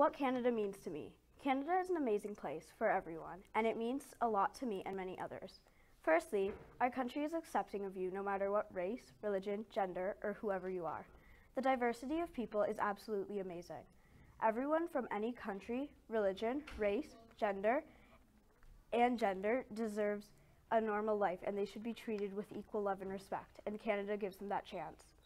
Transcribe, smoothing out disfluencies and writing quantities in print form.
What Canada means to me. Canada is an amazing place for everyone, and it means a lot to me and many others. Firstly, our country is accepting of you no matter what race, religion, gender, or whoever you are. The diversity of people is absolutely amazing. Everyone from any country, religion, race, gender deserves a normal life, and they should be treated with equal love and respect, and Canada gives them that chance.